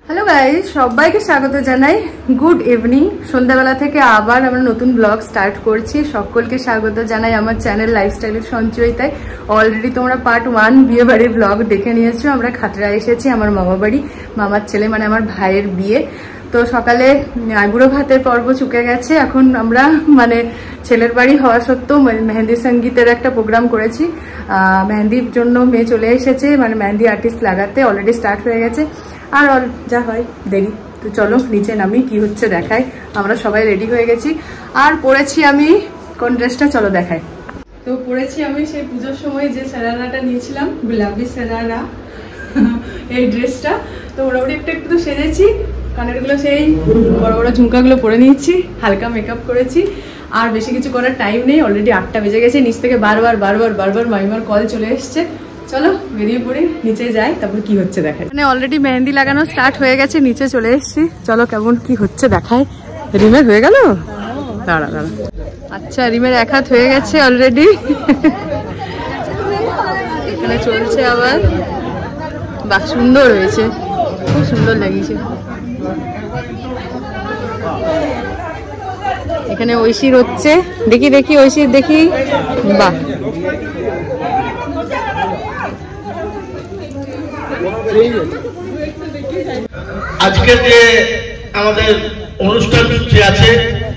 Hello guys সবাইকে স্বাগত জানাই গুড ইভিনিং সন্ধ্যাবেলা থেকে আবার আমরা নতুন ব্লগ স্টার্ট করছি সকলকে স্বাগত জানাই আমার চ্যানেল লাইফস্টাইলের সঞ্চয়িতায় অলরেডি তোমরা পার্ট 1 বিয়ে বাড়ির ব্লগ দেখে নিয়েছো আমরা খাতড়া এসেছি আমার মামা বাড়ি মামার ছেলে মানে আমার ভাইয়ের বিয়ে তো সকালে আইবুড়ো ভাতের পর্ব চুকে গেছে এখন আমরা মানে ছেলের বাড়ি হওয়া সত্ত্বেও মেহেন্দি সঙ্গীতের একটা প্রোগ্রাম করেছি মেহেন্দির জন্য মেয়ে চলে এসেছে মানে মেহেন্দি আর্টিস্ট লাগাতে অলরেডি স্টার্ট হয়ে গেছে আর যা হয় দেরি তো চলো নিচে নামি কি হচ্ছে দেখাই আমরা সবাই রেডি হয়ে গেছি আর পরেছি আমি কোন ড্রেসটা চলো দেখাই তো পরেছি আমি সেই পূজোর সময় যে সারারাটা নিয়েছিলাম গোলাপি সারারা এই ড্রেসটা তো মোটামুটি একটু সেজেছি কানের গুলো সেই বড় বড় ঝুমকাগুলো পরে নিয়েছি হালকা মেকআপ করেছি আর বেশি কিছু করার টাইম নেই অলরেডি 8টা বেজে গেছে নিচ থেকে বারবার মাইমার কল চলে এসছে চলো বেরিয়ে পড়ি নিচে যাই তারপর কি হচ্ছে দেখাই মানে অলরেডি মেহেন্দি লাগানো স্টার্ট হয়ে গেছে নিচে চলে এসেছি চলো কেমন কি হচ্ছে দেখাই রিমের হয়ে গেল দাঁড়া আচ্ছা রিমের এক হাত হয়ে গেছে অলরেডি এখানে চলছে আবার বাহ সুন্দর হয়েছে খুব সুন্দর লাগিয়েছে এখানে ঐশীর হচ্ছে দেখি ঐশীর দেখি বাহ আজকে যে আমাদের অনুষ্ঠান সূচি আছে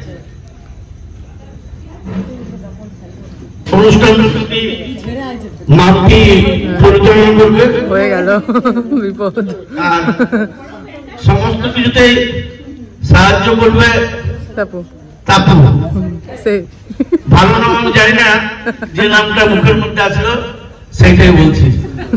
অনুষ্ঠান সূচি মাম্পি পরিচালনা করবে হয়ে গেল বিপদ আর সমস্ত কিছুতেই সাহায্য করবে তাপু সেই ভালো নাম আমি জানি না যে নামটা মুখের মধ্যে আসলো সেইটাই বলছি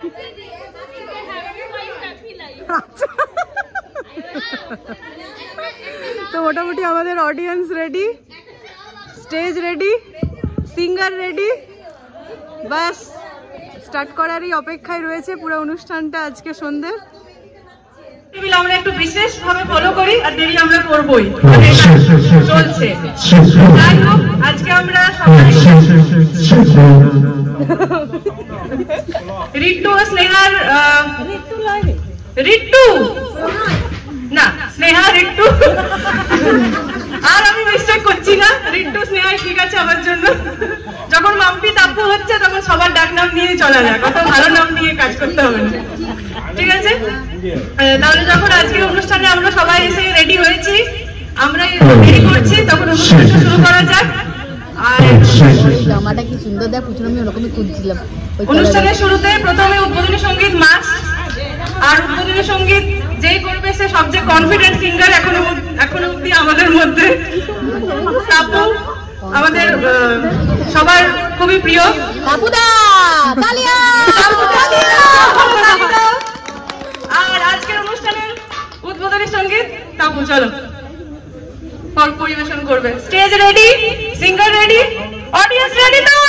তো মোটামুটি আমাদের audience ready stage ready singer ready বাস স্টার্ট করারই অপেক্ষায় রয়েছে পুরো অনুষ্ঠানটা আজকে সন্ধ্যে আমরা একটু বিশেষ ভাবে ফলো করি আর দেরি আমরা করবই চলছে যাই হোক আজকে আমরা সবাই রিট্টু স্নেহার রিট্টু না স্নেহা রিট্টু আর আমি মিস্টেক করছি না রিট্টু স্নেহা ঠিক আছে আমার জন্য যখন মাম্পি তাপ্পু হচ্ছে তখন সবার ডাক নাম নিয়ে চলা যায় কত ভালো নাম নিয়ে কাজ করতে হবে না ঠিক আছে তাহলে যখন আজকের অনুষ্ঠানে আমরা সবাই এসে রেডি হয়েছি আমরা রেডি করছি তখন অনুষ্ঠানটা শুরু করা যাক আর জামাটা কি সুন্দর দেখ পুরো আমি ওরকমই খুঁজছিলাম অনুষ্ঠানের শুরুতে প্রথমে উদ্বোধনী সঙ্গীত মাস আর উদ্বোধনী সঙ্গীত যেই করবে সে সবচেয়ে কনফিডেন্ট সিঙ্গার এখনো অব্দি আমাদের মধ্যে তাপু আমাদের সবার খুবই প্রিয় বাবুদা তালিয়া আর আজকের অনুষ্ঠানের উদ্বোধনী সঙ্গীত তাপু চলো পরিবেশন করবে stage ready singer ready audience ready তো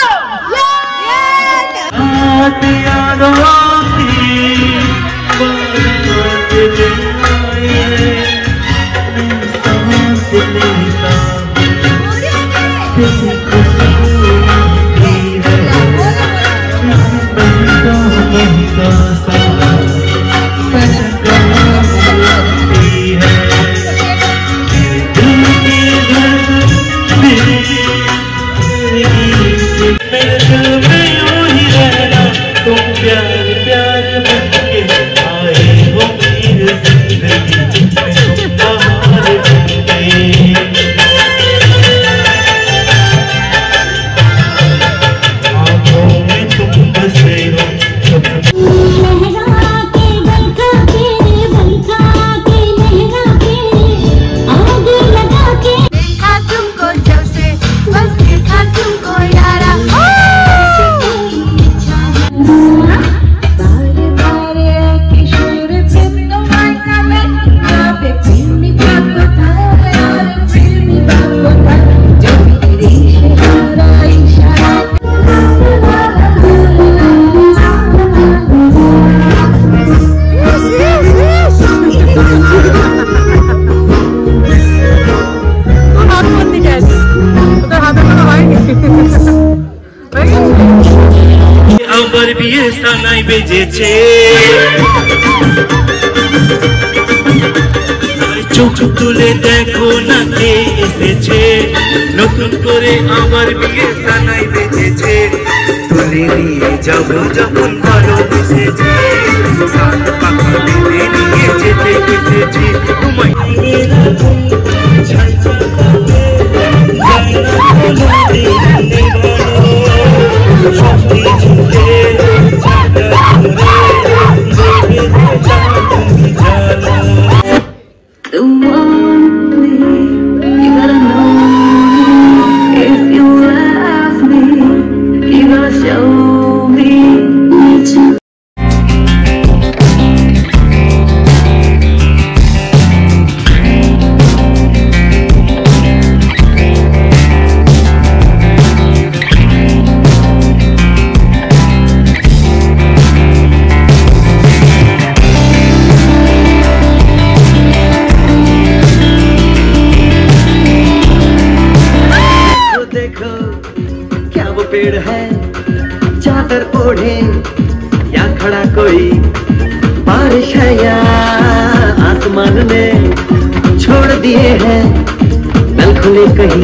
আবার বিয়ে সানাই বেজেছে চোখ তুলে দেখো না কে এসেছে, নতুন করে আমার বিয়ে সানাই বেজেছে। তুলে নিয়ে যাবো যখন ভালোবেসেছি, সাত পাখা বেঁধে নিয়ে যেতে এসেছি। তোমায় पेड़ है चादर ओढ़े या खड़ा कोई, बारिश है या आसमान ने छोड़ दिए हैं नल खुले कहीं।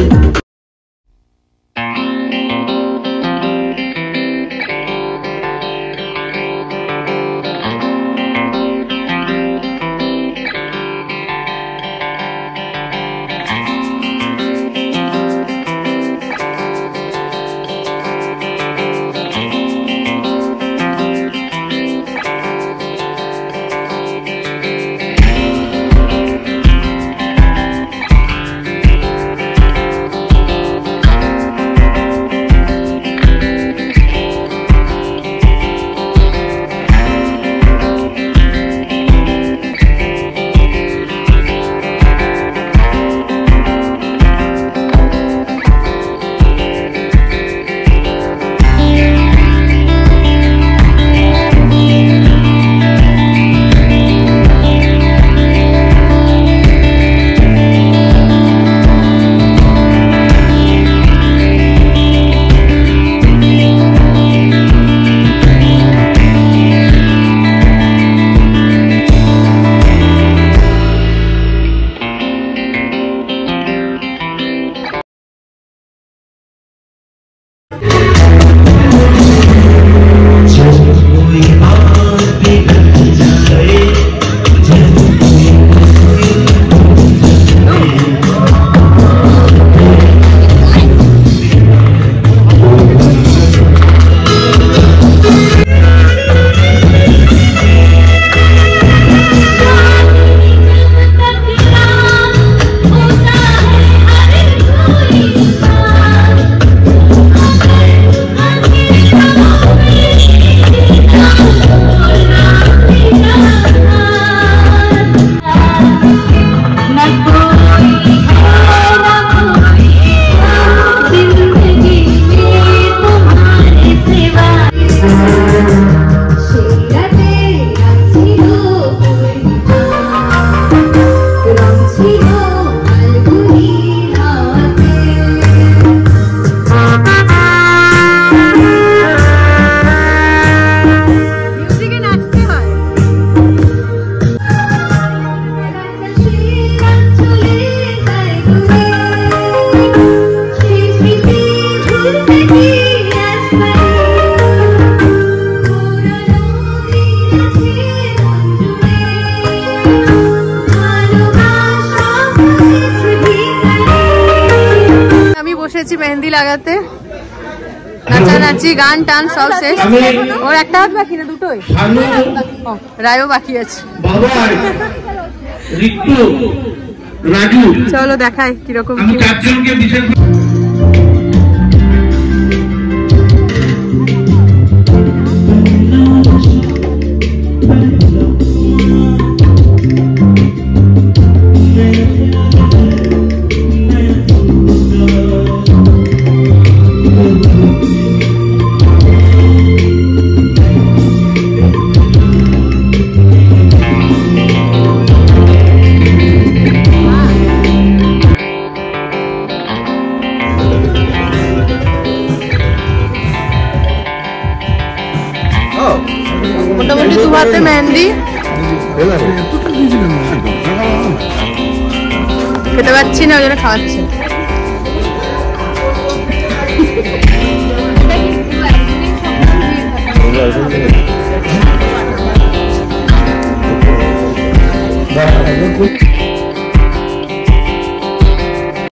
मेहंदी लगाते नाचानाची गान टान सब शेष और एक हाथ बाकी ना दुटोई रायो बाकी আছে चलो देखाई কিরকম কি मोटामुटी दु हाथे मेहंदी খেতে পাচ্ছি না, ওই জন্য খাওয়াচ্ছি। Bye.